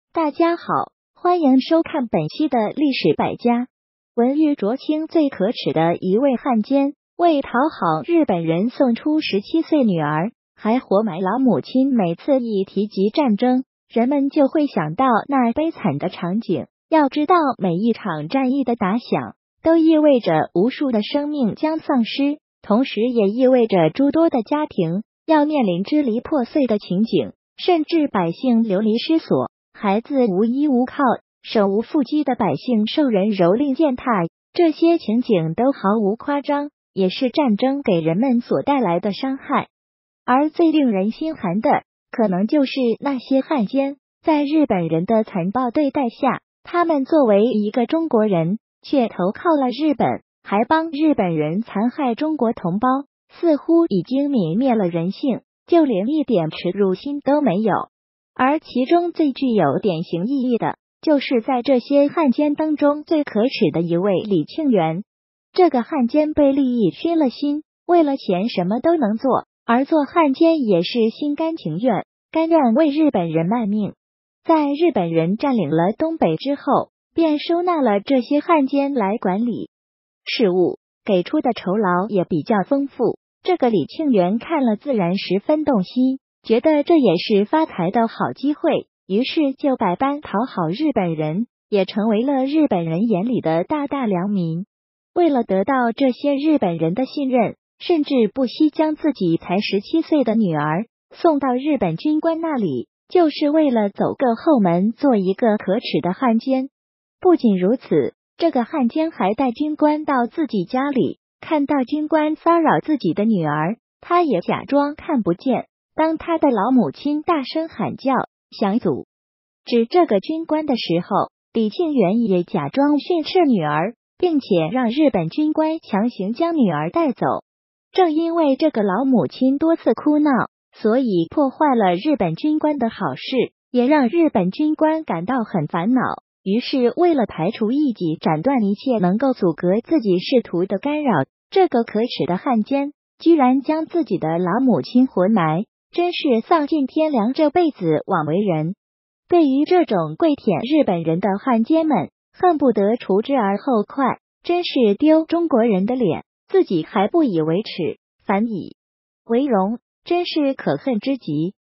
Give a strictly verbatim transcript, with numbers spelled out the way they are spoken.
大家好，欢迎收看本期的历史百家。文玉卓清最可耻的一位汉奸，为讨好日本人送出十七岁女儿，还活埋老母亲。每次一提及战争，人们就会想到那悲惨的场景。要知道，每一场战役的打响，都意味着无数的生命将丧失，同时也意味着诸多的家庭要面临支离破碎的情景，甚至百姓流离失所，孩子无依无靠，手无缚鸡的百姓受人蹂躏践踏，这些情景都毫无夸张，也是战争给人们所带来的伤害。而最令人心寒的，可能就是那些汉奸，在日本人的残暴对待下，他们作为一个中国人，却投靠了日本，还帮日本人残害中国同胞，似乎已经泯灭了人性，就连一点耻辱心都没有。而其中最具有典型意义的，就是在这些汉奸当中最可耻的一位李庆元。这个汉奸被利益熏了心，为了钱什么都能做，而做汉奸也是心甘情愿，甘愿为日本人卖命。在日本人占领了东北之后，便收纳了这些汉奸来管理事务，给出的酬劳也比较丰富。这个李庆元看了自然十分动心，觉得这也是发财的好机会，于是就百般讨好日本人，也成为了日本人眼里的大大良民。为了得到这些日本人的信任，甚至不惜将自己才十七岁的女儿送到日本军官那里，就是为了走个后门，做一个可耻的汉奸。不仅如此，这个汉奸还带军官到自己家里，看到军官骚扰自己的女儿，他也假装看不见。当他的老母亲大声喊叫，想阻止这个军官的时候，李庆元也假装训斥女儿，并且让日本军官强行将女儿带走。正因为这个老母亲多次哭闹，所以破坏了日本军官的好事，也让日本军官感到很烦恼。于是为了排除异己，斩断一切能够阻隔自己仕途的干扰，这个可耻的汉奸居然将自己的老母亲活埋，真是丧尽天良，这辈子枉为人。对于这种跪舔日本人的汉奸们，恨不得除之而后快，真是丢中国人的脸，自己还不以为耻，反以为荣，真是可恨之极。